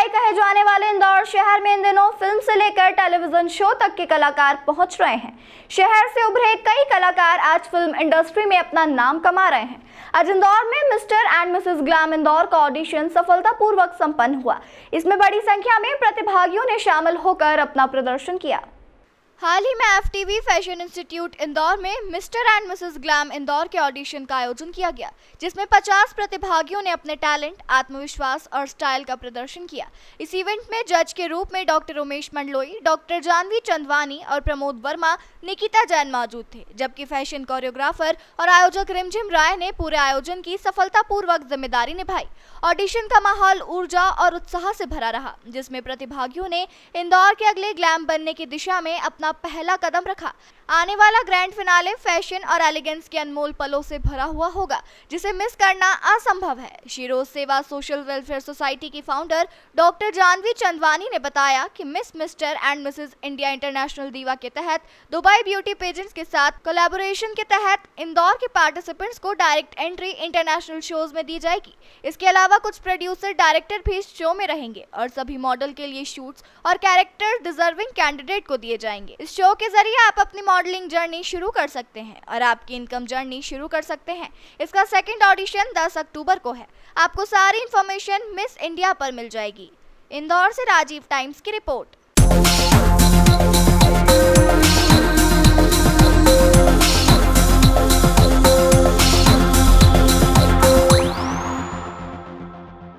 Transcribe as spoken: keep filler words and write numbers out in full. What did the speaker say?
हवाई कहे जाने वाले इंदौर शहर में इन दिनों फिल्म से लेकर टेलीविजन शो तक के कलाकार पहुंच रहे हैं। शहर से उभरे कई कलाकार आज फिल्म इंडस्ट्री में अपना नाम कमा रहे हैं। आज इंदौर में mister and missus glam Indore का ऑडिशन सफलतापूर्वक संपन्न हुआ। इसमें बड़ी संख्या में प्रतिभागियों ने शामिल होकर अपना प्रदर्शन किया। हाल ही में एफटीवी फैशन इंस्टीट्यूट इंदौर में mister and missus glam Indore के ऑडिशन का आयोजन किया गया, जिसमें पचास प्रतिभागियों ने अपने टैलेंट, आत्मविश्वास और स्टाइल का प्रदर्शन किया। इस इवेंट में जज के रूप में डॉक्टर उमेश मंडलोई, डॉक्टर जानवी चंदवानी और प्रमोद वर्मा, निकिता जैन मौजूद थे, जबकि फैशन कोरियोग्राफर और आयोजक रिमझिम राय ने पूरे आयोजन की सफलतापूर्वक जिम्मेदारी निभाई। ऑडिशन का माहौल ऊर्जा और उत्साह से भरा रहा, जिसमें प्रतिभागियों ने इंदौर के अगले ग्लैम बनने की दिशा में अपना पहला कदम रखा। आने वाला ग्रैंड फिनाले फैशन और एलिगेंस के अनमोल पलों से भरा हुआ होगा, जिसे मिस करना असंभव है। Shiroj Seva social welfare society की फाउंडर डॉक्टर जानवी चंदवानी ने बताया कि miss mister and missus India international diva के तहत दुबई ब्यूटी पेजेंट्स के साथ कोलैबोरेशन के तहत इंदौर के पार्टिसिपेंट्स को डायरेक्ट एंट्री इंटरनेशनल शोज में दी जाएगी। इसके अलावा कुछ प्रोड्यूसर डायरेक्टर भी इस शो में रहेंगे और सभी मॉडल के लिए शूट्स और कैरेक्टर डिजर्विंग कैंडिडेट को दिए जाएंगे। इस शो के जरिए आप अपनी मॉडलिंग जर्नी शुरू कर सकते हैं और आपकी इनकम जर्नी शुरू कर सकते हैं। इसका सेकंड ऑडिशन दस अक्टूबर को है। आपको सारी इंफॉर्मेशन मिस इंडिया पर मिल जाएगी। इंदौर से राजीव टाइम्स की रिपोर्ट।